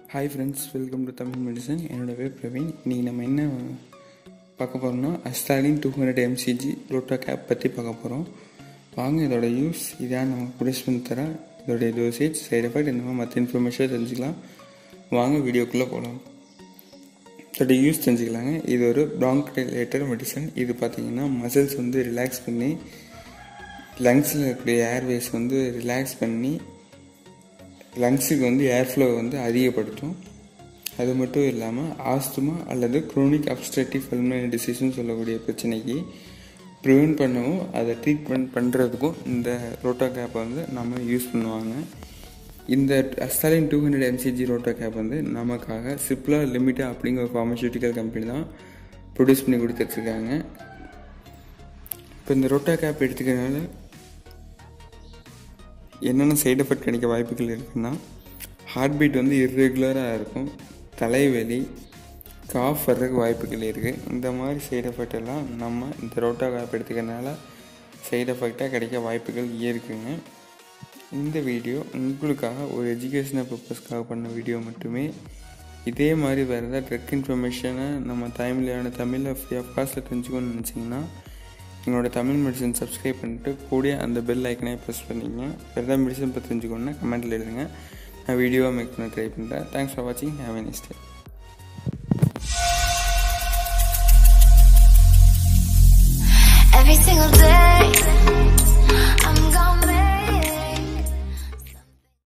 Hi friends, welcome to Tamil Medicine. என்னோட பேர் பிரவீன். இன்னைக்கு நம்ம என்ன பார்க்க போகிறோம்னா அஸ்தாலின் 200 mcg ரோட்டா கேப் பற்றி பார்க்க போகிறோம். வாங்க இதோட யூஸ் இதான் நம்ம ப்ரொடியூஸ் பண்ணி தரேன். இதோடைய டோசேஜ், சைட் எஃபெக்ட் இந்த மாதிரி மற்ற இன்ஃபர்மேஷன் தெரிஞ்சுக்கலாம். வாங்க வீடியோக்குள்ளே போகலாம். இதோட யூஸ் தெரிஞ்சுக்கலாங்க. இது ஒரு ப்ராங்க்டைலேட்டர் மெடிசன். இது பார்த்திங்கன்னா மசில்ஸ் வந்து ரிலாக்ஸ் பண்ணி லங்ஸில் இருக்கக்கூடிய ஏர்வேஸ் வந்து ரிலாக்ஸ் பண்ணி லங்ஸுக்கு வந்து ஏர் ஃப்ளோ வந்து அதிகப்படுத்தும். அது மட்டும் இல்லாமல் ஆஸ்துமா அல்லது குரோனிக் அப்ஸ்ட்ரக்டிவ் பல்மனரி டிசீஸ்னு சொல்லக்கூடிய பிரச்சனைக்கு ப்ரிவெண்ட் பண்ணவும் அதை ட்ரீட்மெண்ட் பண்ணுறதுக்கும் இந்த ரோட்டா கேப்பை வந்து நம்ம யூஸ் பண்ணுவாங்க. இந்த அஸ்தாலின் 200 mcg ரோட்டா கேப் வந்து நமக்காக சிப்லா லிமிட்டட் அப்படிங்கிற ஒரு ஃபார்மசூட்டிக்கல் கம்பெனி தான் ப்ரொடியூஸ் பண்ணி கொடுத்துட்ருக்காங்க. இப்போ இந்த ரோட்டா கேப் எடுத்துக்கிறதுனால என்னென்ன சைடு எஃபெக்ட் கிடைக்க வாய்ப்புகள் இருக்குன்னா, ஹார்ட் பீட் வந்து இர்ரெகுலராக இருக்கும், தலைவலி, காஃப் வர்றதுக்கு வாய்ப்புகள் இருக்குது. இந்த மாதிரி சைடு எஃபெக்ட் எல்லாம் நம்ம இந்த ரோட்டா கேப் எடுத்துக்கிறதுனால சைடு எஃபெக்டாக கிடைக்க வாய்ப்புகள் இருக்குங்க. இந்த வீடியோ உங்களுக்காக ஒரு எஜுகேஷனல் பர்பஸ்க்காக பண்ண வீடியோ மட்டுமே. இதே மாதிரி வேறு ஏதாவது ட்ரக் இன்ஃபர்மேஷனை நம்ம தமிழில் ஃப்ரீ ஆஃப் காஸ்ட்டில் தெரிஞ்சுக்கணும்னு நினச்சிங்கன்னா எங்களோட தமிழ் மெடிசன் சப்ஸ்கிரைப் பண்ணிட்டு கூடிய அந்த பெல் ஐக்கனே ப்ரெஸ் பண்ணிங்க. வேறு ஏதாவது மெடிசன் பற்றி தெரிஞ்சுக்கணுன்னா கமெண்ட்டில் எழுதுங்க. நான் வீடியோவாக மேக் பண்ண ட்ரை பண்ணுறேன். தேங்க்ஸ் ஃபார் வாட்சிங். Have a nice day. Every single day